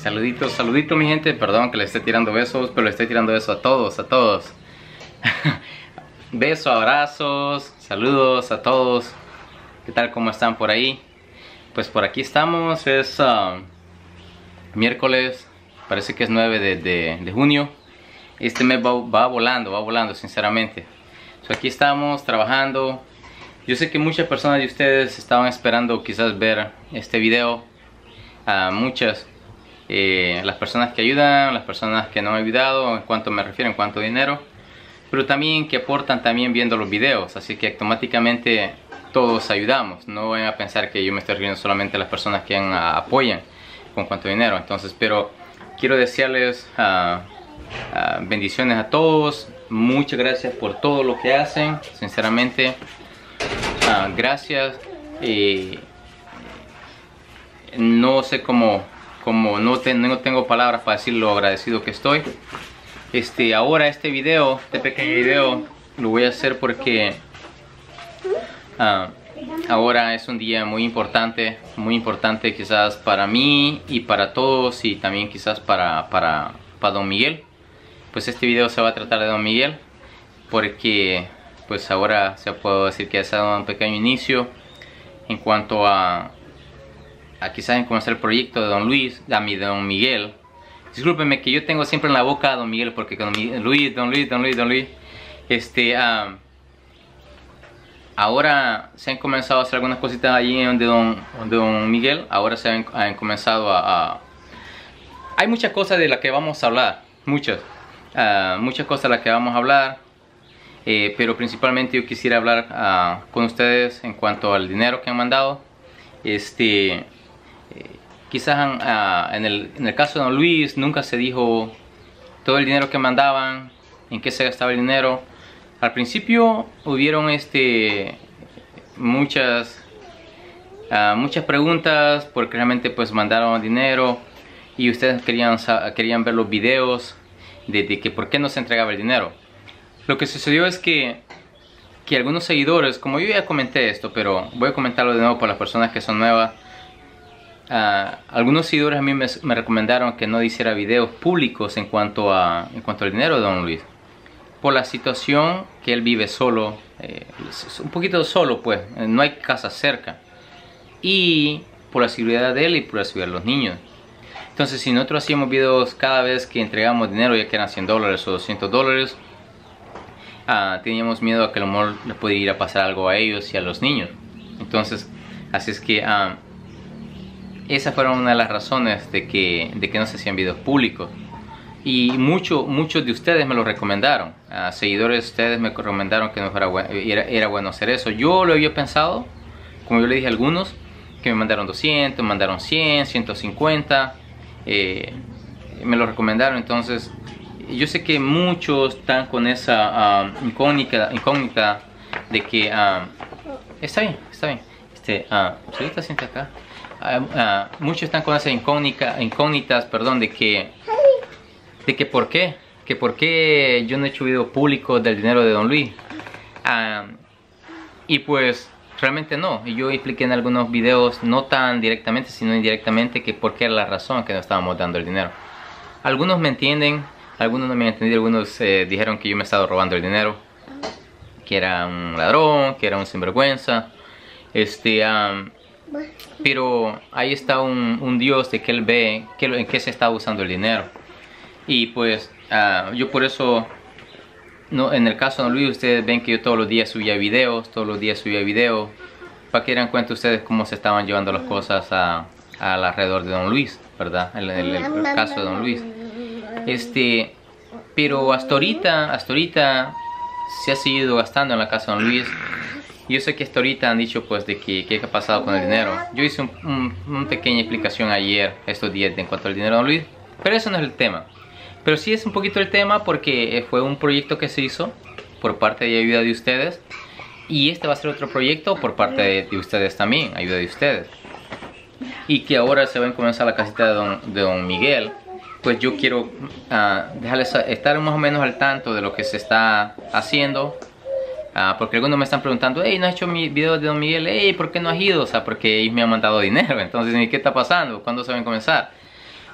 Saluditos, saluditos mi gente, perdón que le esté tirando besos, pero le estoy tirando besos a todos, a todos. Besos, abrazos, saludos a todos. ¿Qué tal? ¿Cómo están por ahí? Pues por aquí estamos, es miércoles, parece que es 9 de junio. Este mes va volando sinceramente. Aquí estamos trabajando. Yo sé que muchas personas de ustedes estaban esperando quizás ver este video. Muchas. Las personas que ayudan, las personas que no han ayudado, en cuanto me refiero, en cuanto a dinero, pero también que aportan también viendo los videos, así que automáticamente todos ayudamos. No vayan a pensar que yo me estoy refiriendo solamente a las personas que apoyan con cuanto a dinero. Entonces, pero quiero desearles bendiciones a todos. Muchas gracias por todo lo que hacen, sinceramente. Gracias. No sé cómo no tengo palabras para decir lo agradecido que estoy. Ahora este pequeño video lo voy a hacer porque ahora es un día muy importante quizás para mí y para todos, y también quizás para Don Miguel. Pues este video se va a tratar de Don Miguel, porque pues ahora se puede decir que ha dado un pequeño inicio en cuanto a quizás en comenzar el proyecto de Don Luis, de Don Miguel. Discúlpenme que yo tengo siempre en la boca a Don Miguel, porque con Don Luis. Ahora se han comenzado a hacer algunas cositas allí donde Don Miguel. Ahora se han comenzado hay muchas cosas de las que vamos a hablar, muchas cosas de las que vamos a hablar, pero principalmente yo quisiera hablar con ustedes en cuanto al dinero que han mandado. Quizás en el caso de Don Luis nunca se dijo todo el dinero que mandaban, en qué se gastaba el dinero. Al principio hubieron muchas preguntas, porque realmente pues mandaron dinero y ustedes querían ver los videos de que por qué no se entregaba el dinero. Lo que sucedió es que algunos seguidores, como yo ya comenté esto, pero voy a comentarlo de nuevo para las personas que son nuevas. Algunos seguidores a mí me recomendaron que no hiciera videos públicos en cuanto al dinero de Don Luis, por la situación que él vive solo, un poquito solo, pues no hay casa cerca, y por la seguridad de él y por la seguridad de los niños. Entonces, si nosotros hacíamos videos cada vez que entregamos dinero, ya que eran $100 o $200, teníamos miedo a que a lo mejor le pudiera ir a pasar algo a ellos y a los niños. Entonces, así es que esas fueron una de las razones de que no se hacían videos públicos. Y muchos de ustedes me lo recomendaron. Seguidores de ustedes me recomendaron que no era bueno hacer eso. Yo lo había pensado, como yo le dije a algunos, que me mandaron 200, me mandaron 100, 150. Me lo recomendaron. Entonces, yo sé que muchos están con esa incógnita de que está bien. Solita siente acá. Muchos están con esas incógnitas, perdón, de que por qué yo no he hecho video público del dinero de Don Luis. Y pues realmente no. Y yo expliqué en algunos videos, no tan directamente sino indirectamente, que por qué era la razón que no estábamos dando el dinero. Algunos me entienden, algunos no me han entendido. Algunos dijeron que yo me he estado robando el dinero, que era un ladrón, que era un sinvergüenza. Pero ahí está un Dios de que Él ve en qué se está usando el dinero. Y pues yo por eso, en el caso de Don Luis, ustedes ven que yo todos los días subía videos, para que den cuenta ustedes cómo se estaban llevando las cosas alrededor de Don Luis, ¿verdad? El caso de Don Luis. Pero hasta ahorita se ha seguido gastando en la casa de Don Luis. Yo sé que hasta ahorita han dicho pues de que qué ha pasado con el dinero. Yo hice una pequeña explicación ayer, estos días, en cuanto al dinero de Don Luis, pero eso no es el tema. Pero sí es un poquito el tema, porque fue un proyecto que se hizo por parte de ayuda de ustedes, y este va a ser otro proyecto por parte de ustedes también, ayuda de ustedes. Y que ahora se va a comenzar la casita de Don Miguel. Pues yo quiero dejarles estar más o menos al tanto de lo que se está haciendo. Porque algunos me están preguntando, hey, no has hecho mi video de Don Miguel, hey, ¿por qué no has ido? O sea, porque ellos me han mandado dinero. Entonces, ¿qué está pasando? ¿Cuándo se van a comenzar?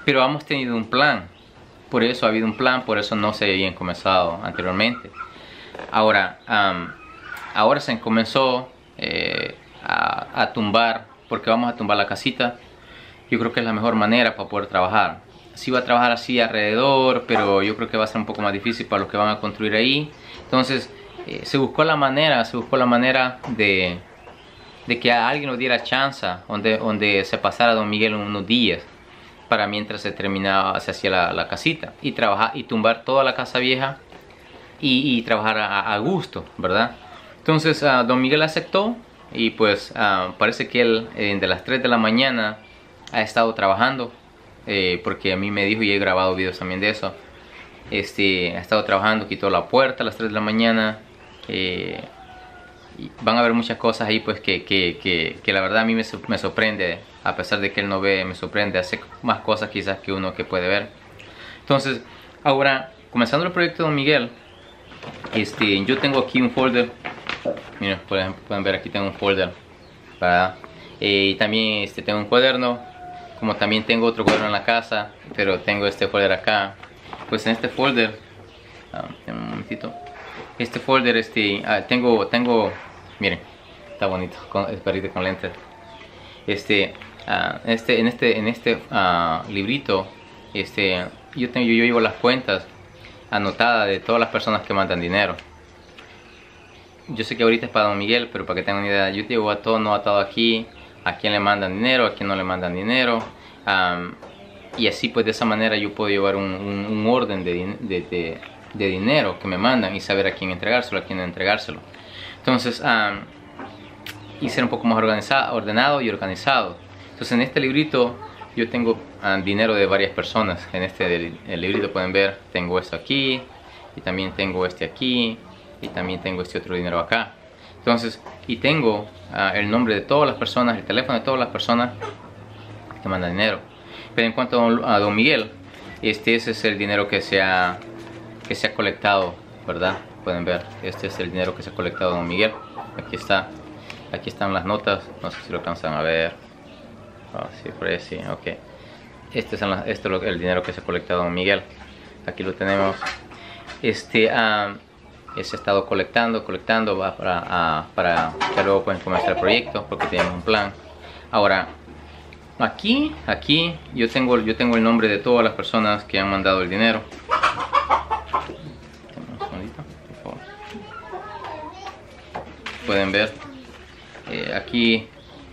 pero hemos tenido un plan. Por eso ha habido un plan, por eso no se habían comenzado anteriormente. Ahora, ahora se comenzó a tumbar, porque vamos a tumbar la casita. Yo creo que es la mejor manera para poder trabajar. Sí va a trabajar así alrededor, pero yo creo que va a ser un poco más difícil para los que van a construir ahí. Entonces, se buscó la manera de que a alguien nos diera chance, donde se pasara Don Miguel unos días, para mientras se hacía la casita, y trabajar y tumbar toda la casa vieja y trabajar a gusto, ¿verdad? Entonces Don Miguel aceptó, y pues parece que él de las 3 de la mañana ha estado trabajando, porque a mí me dijo, y he grabado videos también de eso. Ha estado trabajando, quitó la puerta a las 3 de la mañana. Y van a ver muchas cosas ahí, pues que la verdad a mí me sorprende, a pesar de que él no ve, me sorprende, hace más cosas quizás que uno que puede ver. Entonces, ahora, comenzando el proyecto de Don Miguel, yo tengo aquí un folder. Miren, por ejemplo, pueden ver aquí tengo un folder, ¿verdad? Y también tengo un cuaderno, como también tengo otro cuaderno en la casa, pero tengo este folder acá. Pues en este folder, un momentito, este folder, tengo, miren, está bonito, es perrito con lentes. En este librito, yo llevo las cuentas anotadas de todas las personas que mandan dinero. Yo sé que ahorita es para Don Miguel, pero para que tengan una idea, yo llevo a todo anotado aquí, a quién le mandan dinero, a quién no le mandan dinero, y así pues de esa manera yo puedo llevar un orden de dinero que me mandan y saber a quién entregárselo, a quién no entregárselo. Entonces, y ser un poco más ordenado y organizado. Entonces en este librito yo tengo dinero de varias personas. En el librito pueden ver, tengo esto aquí, y también tengo este aquí, y también tengo este otro dinero acá. Entonces, y tengo el nombre de todas las personas, el teléfono de todas las personas que mandan dinero. Pero en cuanto a Don Miguel, ese es el dinero que se ha colectado, ¿verdad? Pueden ver, este es el dinero que se ha colectado Don Miguel. Aquí están las notas, no sé si lo alcanzan a ver. Sí, por ahí sí, ok. Este es el dinero que se ha colectado Don Miguel. Aquí lo tenemos. Se ha estado colectando para que luego puedan comenzar el proyecto, porque tenemos un plan. Ahora, aquí yo tengo el nombre de todas las personas que han mandado el dinero. Un segundito, por favor. Pueden ver aquí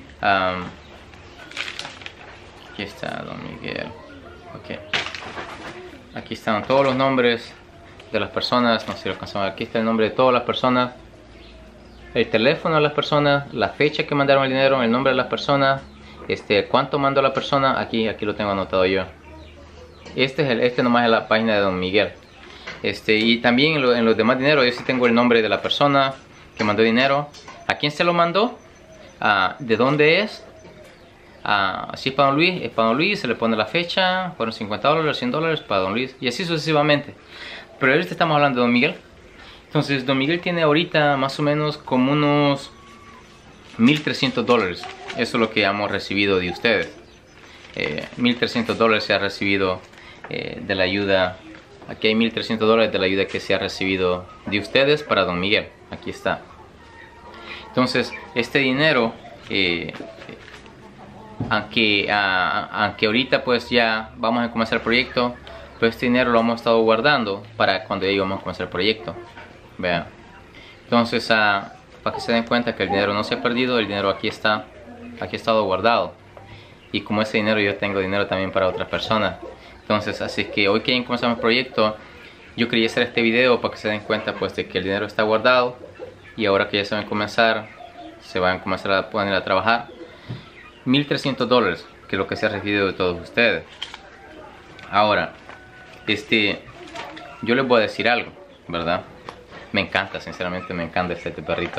está Don Miguel. Okay. Aquí están todos los nombres de las personas, no sé si lo alcanzamos. Aquí está el nombre de todas las personas, el teléfono de las personas, la fecha que mandaron el dinero, el nombre de las personas, cuánto mandó la persona. Aquí lo tengo anotado yo. Este nomás es la página de Don Miguel. Y también en los demás dinero yo sí tengo el nombre de la persona que mandó dinero, a quién se lo mandó, de dónde es. Si es para Don Luis, se le pone la fecha, fueron $50, $100 para Don Luis, y así sucesivamente. Pero ahorita estamos hablando de Don Miguel. Entonces Don Miguel tiene ahorita más o menos como unos $1,300. Eso es lo que hemos recibido de ustedes. $1,300 se ha recibido de la ayuda. Aquí hay $1,300 de la ayuda que se ha recibido de ustedes para Don Miguel. Aquí está. Entonces este dinero, aunque ahorita pues ya vamos a comenzar el proyecto, pues este dinero lo hemos estado guardando para cuando ya íbamos a comenzar el proyecto. Vean. Entonces para que se den cuenta que el dinero no se ha perdido, el dinero aquí ha estado guardado. Y como ese dinero, yo tengo dinero también para otras personas. Entonces, así que hoy que comenzamos el proyecto, yo quería hacer este video para que se den cuenta pues de que el dinero está guardado. Y ahora que ya se van a comenzar a poner a trabajar, $1,300, que es lo que se ha recibido de todos ustedes. Ahora, yo les voy a decir algo, ¿verdad? Me encanta, sinceramente me encanta este perrito.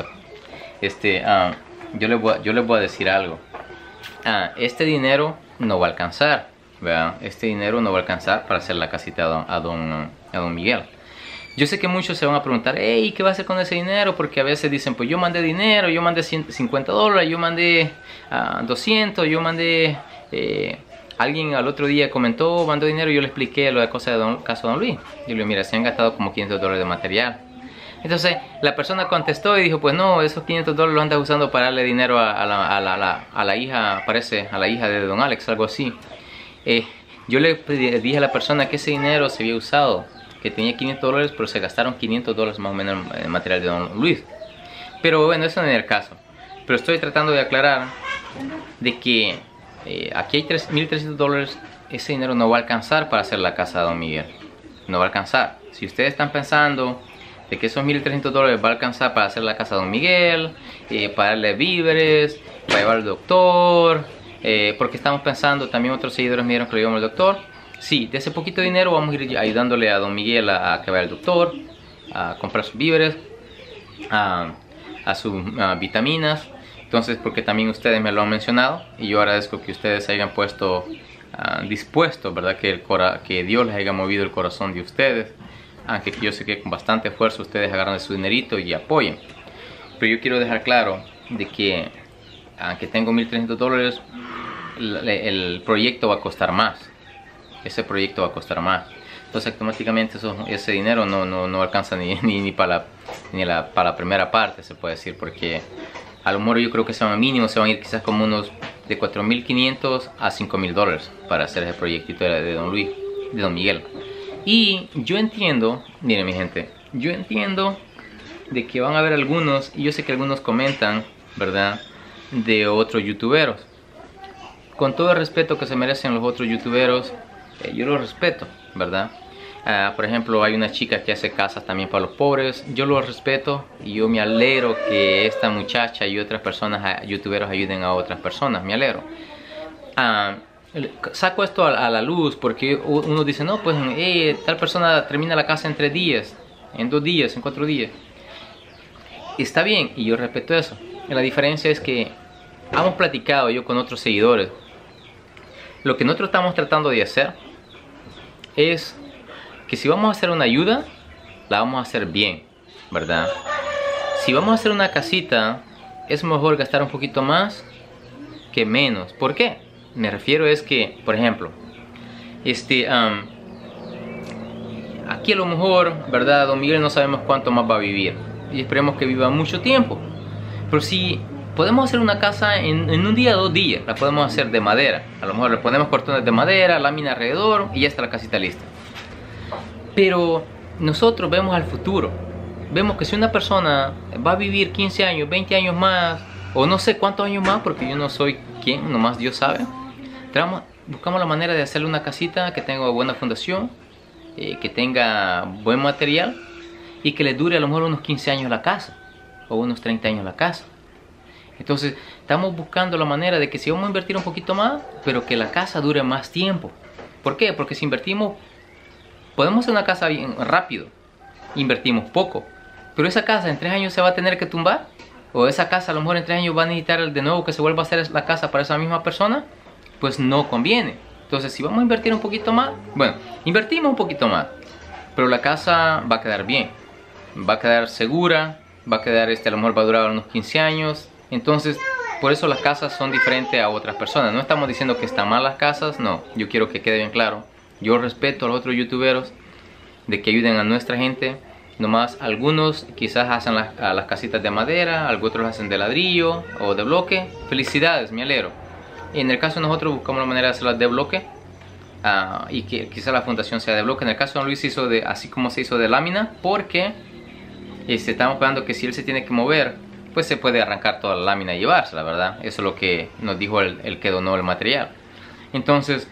Yo les voy a decir algo. Este dinero no va a alcanzar, ¿verdad? Este dinero no va a alcanzar para hacer la casita a don Miguel. Yo sé que muchos se van a preguntar, hey, ¿qué va a hacer con ese dinero? Porque a veces dicen, pues yo mandé dinero, yo mandé $50, yo mandé $200, yo mandé alguien al otro día comentó, mandó dinero, y yo le expliqué lo de cosas de caso de Don Luis. Yo le dije, mira, se han gastado como $500 de material. Entonces la persona contestó y dijo, pues no, esos $500 los andas usando para darle dinero a la hija, parece, a la hija de Don Alex, algo así. Yo le dije a la persona que ese dinero se había usado, que tenía $500, pero se gastaron $500 más o menos en material de Don Luis. Pero bueno, eso no es el caso. Pero estoy tratando de aclarar de que aquí hay $1,300, ese dinero no va a alcanzar para hacer la casa de Don Miguel. No va a alcanzar. Si ustedes están pensando de que esos $1,300 va a alcanzar para hacer la casa de Don Miguel, para darle víveres, para llevar al doctor, porque estamos pensando, también otros seguidores me dijeron que lo llevamos al doctor. Sí, de ese poquito dinero vamos a ir ayudándole a Don Miguel a que vaya al doctor, a comprar sus víveres, a sus vitaminas. Entonces, porque también ustedes me lo han mencionado, y yo agradezco que ustedes se hayan puesto dispuestos, ¿verdad? Que Dios les haya movido el corazón de ustedes, aunque yo sé que con bastante esfuerzo ustedes agarran su dinerito y apoyen. Pero yo quiero dejar claro de que aunque tengo $1,300, el proyecto va a costar más. Ese proyecto va a costar más. Entonces automáticamente ese dinero no alcanza ni para la primera parte, se puede decir, porque a lo mejor yo creo que mínimo se van a ir quizás como unos de $4,500 a $5,000 para hacer ese proyectito de Don Luis, de Don Miguel. Y yo entiendo, miren mi gente, yo entiendo de que van a haber algunos, y yo sé que algunos comentan, ¿verdad?, de otros youtuberos. Con todo el respeto que se merecen los otros youtuberos, yo los respeto, ¿verdad? Por ejemplo, hay una chica que hace casas también para los pobres. Yo los respeto y yo me alegro que esta muchacha y otras personas, youtuberos, ayuden a otras personas. Me alegro. Saco esto a la luz porque uno dice, no, pues tal persona termina la casa en 3 días, en 2 días, en 4 días. Está bien, y yo respeto eso. La diferencia es que hemos platicado yo con otros seguidores. Lo que nosotros estamos tratando de hacer es que si vamos a hacer una ayuda, la vamos a hacer bien, ¿verdad? Si vamos a hacer una casita, es mejor gastar un poquito más que menos. ¿Por qué? Me refiero es que, por ejemplo, aquí a lo mejor, ¿verdad? Don Miguel no sabemos cuánto más va a vivir y esperemos que viva mucho tiempo. Pero si podemos hacer una casa en un día, 2 días, la podemos hacer de madera. A lo mejor le ponemos cortones de madera, lámina alrededor y ya está la casita lista. Pero nosotros vemos al futuro. Vemos que si una persona va a vivir 15 años, 20 años más, o no sé cuántos años más, porque yo no soy quien, nomás Dios sabe, buscamos la manera de hacerle una casita que tenga buena fundación, que tenga buen material y que le dure a lo mejor unos 15 años la casa o unos 30 años la casa. Entonces estamos buscando la manera de que si vamos a invertir un poquito más, pero que la casa dure más tiempo. ¿Por qué? Porque si invertimos, podemos hacer una casa bien rápido, invertimos poco, pero esa casa en 3 años se va a tener que tumbar, o esa casa a lo mejor en 3 años va a necesitar de nuevo que se vuelva a hacer la casa para esa misma persona, pues no conviene. Entonces si vamos a invertir un poquito más, bueno, invertimos un poquito más, pero la casa va a quedar bien, va a quedar segura, va a quedar, a lo mejor va a durar unos 15 años. Entonces, por eso las casas son diferentes a otras personas. No estamos diciendo que están mal las casas, no. Yo quiero que quede bien claro. Yo respeto a los otros youtuberos de que ayuden a nuestra gente. Nomás algunos quizás hacen las casitas de madera, otros las hacen de ladrillo o de bloque. Felicidades, me alegro. En el caso de nosotros buscamos la manera de hacerlas de bloque, y que quizás la fundación sea de bloque. En el caso de Don Luis se hizo así como se hizo de lámina, porque estamos esperando que si él se tiene que mover, pues se puede arrancar toda la lámina y llevársela, ¿verdad? Eso es lo que nos dijo el que donó el material. Entonces,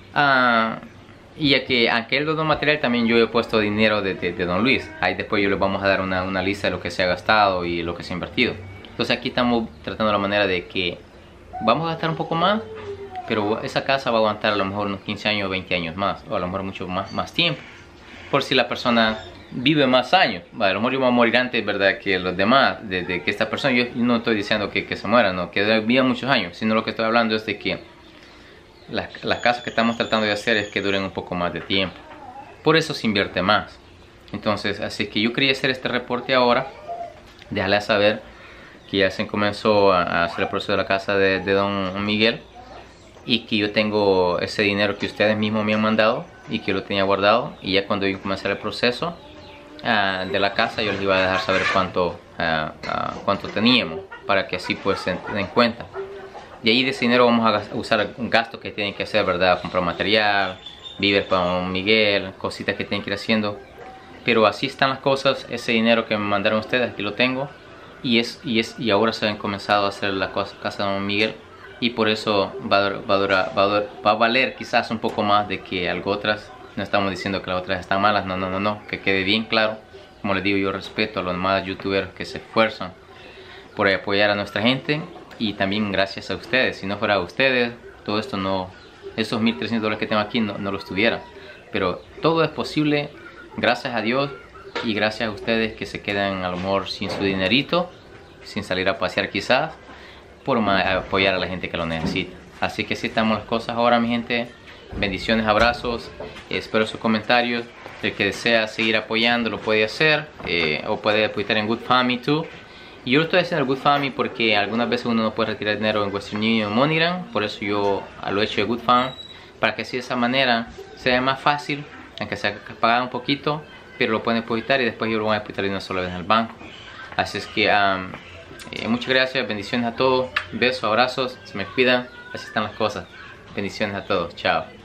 y aunque él donó material, también yo he puesto dinero de Don Luis. Ahí después yo les vamos a dar una lista de lo que se ha gastado y lo que se ha invertido. Entonces aquí estamos tratando la manera de que vamos a gastar un poco más, pero esa casa va a aguantar a lo mejor unos 15 años o 20 años más, o a lo mejor mucho más tiempo. Por si la persona vive más años, a lo mejor yo voy a morir antes, ¿verdad?, que los demás, de que esta persona, yo no estoy diciendo que se muera, no, que viva muchos años, sino lo que estoy hablando es de que las casas que estamos tratando de hacer es que duren un poco más de tiempo. Por eso se invierte más. Entonces, así que yo quería hacer este reporte ahora, dejarles saber que ya se comenzó a hacer el proceso de la casa de Don Miguel. y que yo tengo ese dinero que ustedes mismos me han mandado y que yo lo tenía guardado, y ya cuando yo comencé el proceso de la casa yo les iba a dejar saber cuánto teníamos, para que así pues se den cuenta. Y ahí de ese dinero vamos a usar un gasto que tienen que hacer, ¿verdad? Comprar material, víveres para Don Miguel, cositas que tienen que ir haciendo. Pero así están las cosas. Ese dinero que me mandaron ustedes, aquí lo tengo. Y ahora se han comenzado a hacer la casa de Don Miguel. Y por eso va a valer quizás un poco más de que algo otras. No estamos diciendo que las otras están malas, no. Que quede bien claro. Como les digo, yo respeto a los demás youtubers que se esfuerzan por apoyar a nuestra gente. Y también gracias a ustedes. Si no fuera a ustedes, todo esto no, esos $1,300 que tengo aquí no los tuviera. Pero todo es posible gracias a Dios y gracias a ustedes que se quedan a lo mejor sin su dinerito, sin salir a pasear quizás, por apoyar a la gente que lo necesita. Así que así estamos las cosas ahora, mi gente. Bendiciones, abrazos, espero sus comentarios. El que desea seguir apoyando lo puede hacer, o puede depositar en GoFundMe too. Y yo lo estoy haciendo en GoFundMe porque algunas veces uno no puede retirar dinero en Western Union o MoneyGram. Por eso yo lo he hecho de GoFundMe, para que así de esa manera sea más fácil, aunque sea pagar un poquito, pero lo pueden depositar y después yo lo voy a depositar de una sola vez en el banco. Así es que muchas gracias, bendiciones a todos, besos, abrazos, se me cuidan, así están las cosas. Bendiciones a todos, chao.